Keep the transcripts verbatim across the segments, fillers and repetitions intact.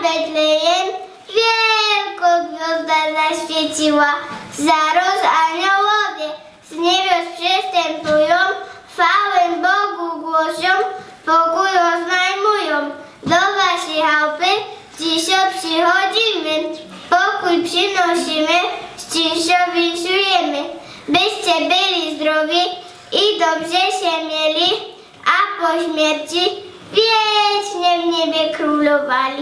Betlejem wielką gwiazda zaświeciła. Zaraz aniołowie z niebios przystępują, chwałę Bogu głoszą, pokój oznajmują. Do waszej chałupy dziś przychodzimy, pokój przynosimy, szczęścia winszujemy. Byście byli zdrowi i dobrze się mieli, a po śmierci wiecznie w niebie królowali.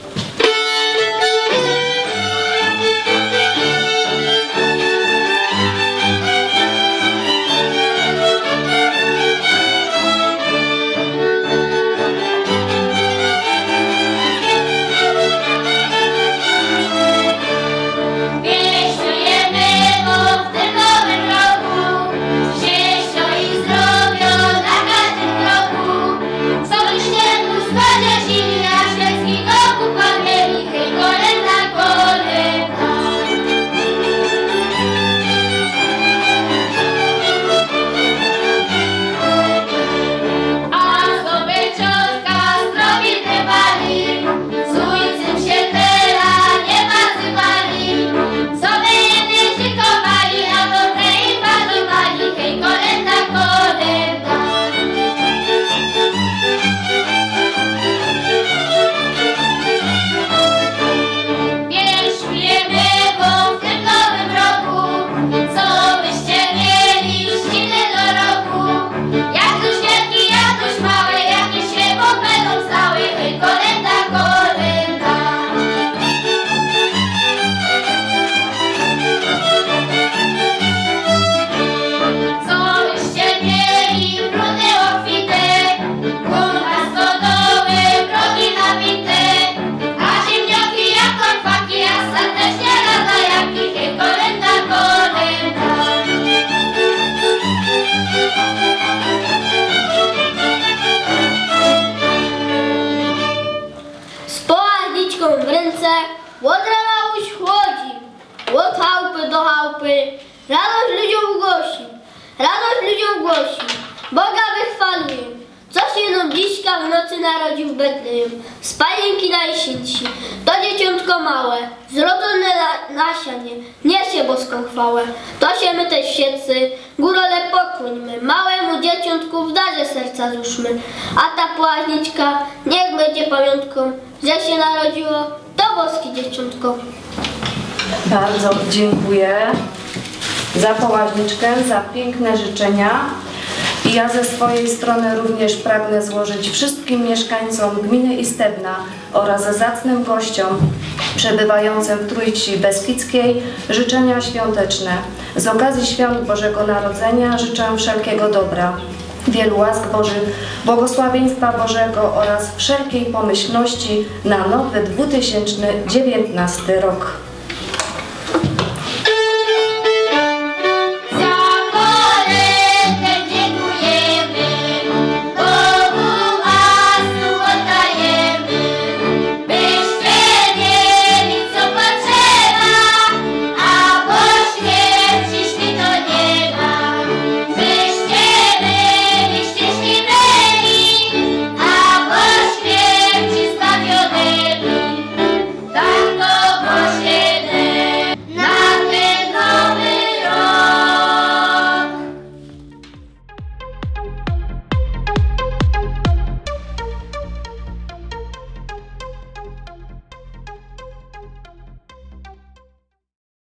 w ręce, od rana łódź chłodzi, od chałupy do chałupy, radość ludziom głosi, radość ludziom głosi, Boga wychwaluję, co się nam dziśka w nocy narodził w Betlejem, z panienki najświętsi, to dzieciątko małe, zrodzone na, na sianie, niesie boską chwałę, to się my też świecy, górole pokłońmy, małemu dzieciątku w darze serca złóżmy, a ta płaźniczka niech będzie pamiątką, że się narodziło to boskie dzieciątko. Bardzo dziękuję za połaźniczkę, za piękne życzenia. I ja ze swojej strony również pragnę złożyć wszystkim mieszkańcom gminy Istebna oraz zacnym gościom przebywającym w Trójci Beskidzkiej życzenia świąteczne. Z okazji Świąt Bożego Narodzenia życzę wszelkiego dobra, wielu łask Bożych, błogosławieństwa Bożego oraz wszelkiej pomyślności na nowy dwa tysiące dziewiętnasty rok.